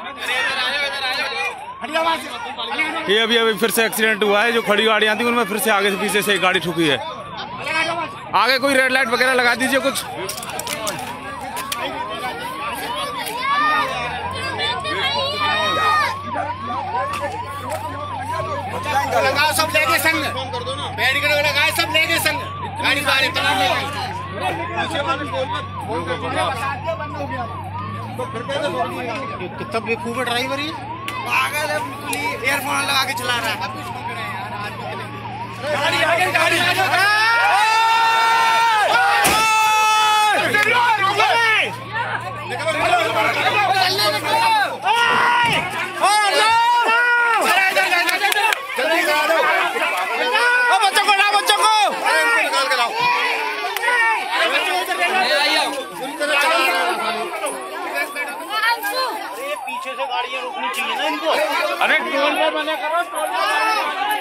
ये अभी फिर से एक्सीडेंट हुआ है। जो खड़ी गाड़ियां थी उनमें फिर से आगे से पीछे से एक गाड़ी ठुकी है। आगे कोई रेड लाइट वगैरह लगा दीजिए कुछ। लगाओ सब लेके संग, बैरिकेड लगाए सब लेके संग, गाड़ी बाहर कितना बेवकूफ ड्राइवर है, पागल है, ईयरफोन लगा के चला रहा है। गाड़ी आगे, गाड़ी आगे। पीछे से गाड़ियां रोकनी चाहिए ना इनको। अरे टोल पे बने करो, टोल पे।